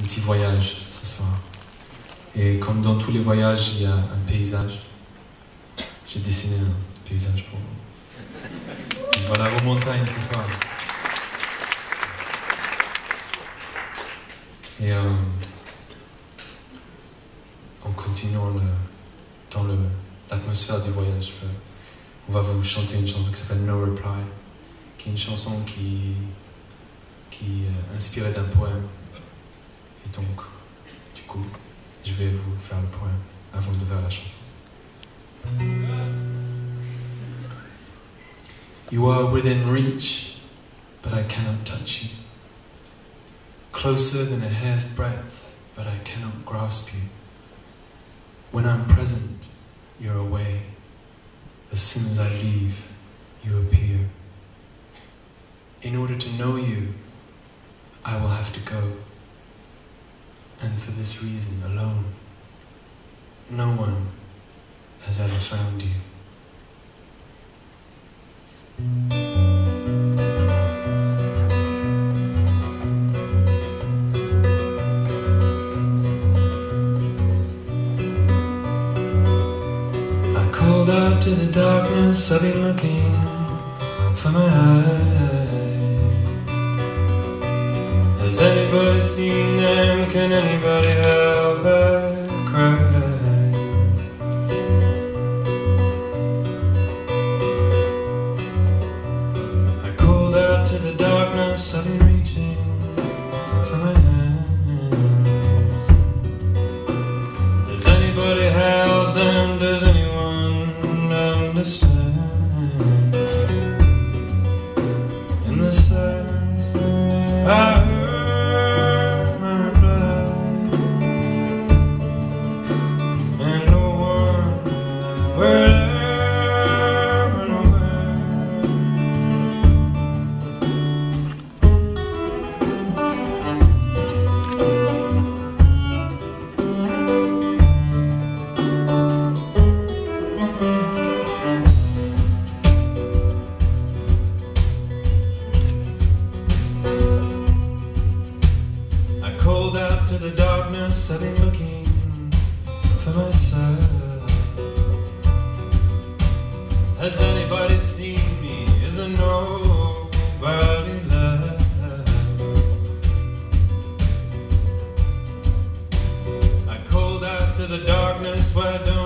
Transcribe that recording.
petit voyage ce soir. Et comme dans tous les voyages, il y a un paysage. J'ai dessiné un paysage pour vous. Et voilà vos montagnes ce soir. Et en continuant dans l'atmosphère du voyage, on va vous chanter une chanson qui s'appelle No Reply, qui est une chanson qui est inspirée d'un poème. Et donc, du coup, je vais vous faire le poème avant de faire la chanson. You are within reach, but I cannot touch you. Closer than a hair's breadth, but I cannot grasp you. When I'm present, you're away. As soon as I leave, you appear. In order to know you, I will have to go. And for this reason alone, no one has ever found you. I called out to the darkness, I've been looking for my eyes. Has anybody seen them? Can anybody help but cry? I called out to the darkness, I've been reaching for my hands. Has anybody held them? Does anyone understand? In the silence I heard my reply, and no one will ever know I called out to the darkness, I've been looking for myself. Has anybody seen me? Is there nobody left? I called out to the darkness, why don't